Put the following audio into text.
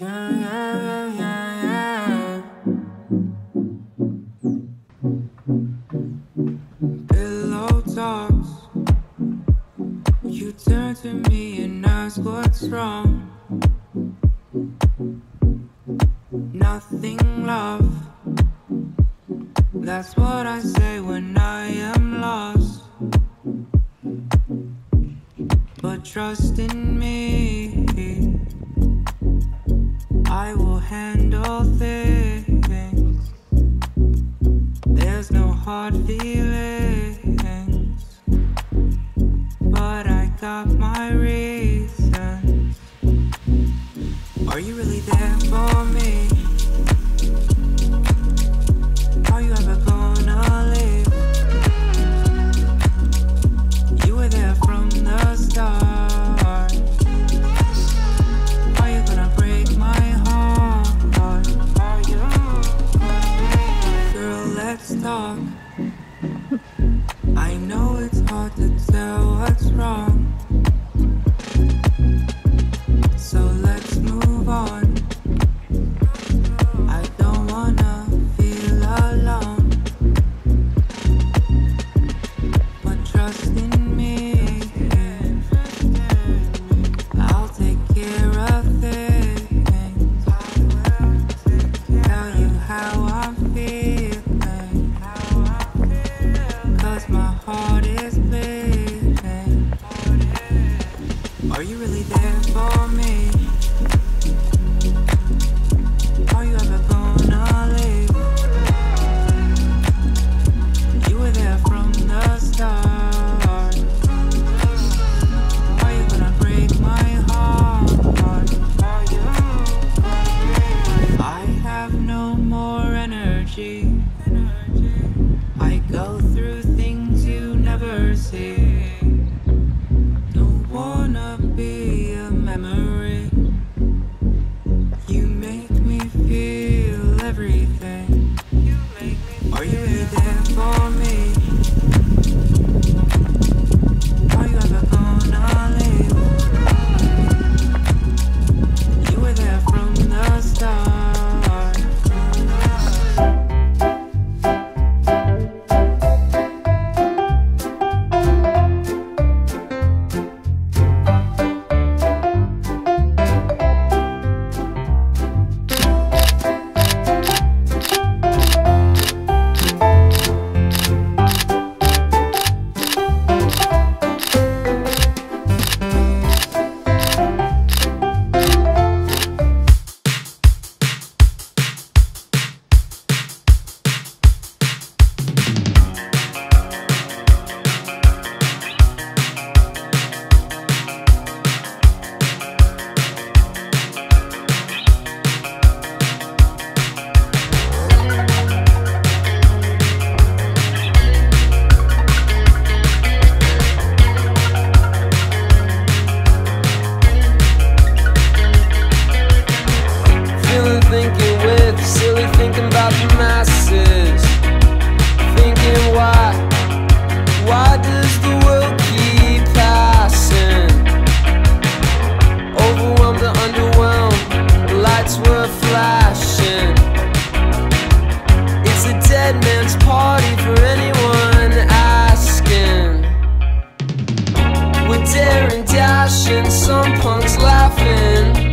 Pillow talks. You turn to me and ask what's wrong. Nothing, love. That's what I say when I am lost. But trust in me, I will handle things. There's no hard feelings, but I got my reasons. Are you really there for me? Are you ever gonna leave? You were there from the start. Are you gonna break my heart? Are you? Girl, let's talk. I know it's hard to tell what's wrong, so let's move on. I don't wanna feel alone, but trust in me, I'll take care of things. Tell you how I'm feeling, 'cause my heart is bleeding. Are you really there for me? Are you ever gonna leave? You were there from the start. Are you gonna break my heart? Are you? I have no more energy. I go through things you never see. Don't wanna be a memory. You make me feel everything. Are you really there for me? Are you ever gonna leave? You were there from the start. Thinking with silly thinking about the masses. Thinking why does the world keep passing? Overwhelmed or underwhelmed, the lights were flashing. It's a dead man's party for anyone asking. We're daring, dashing, some punks laughing.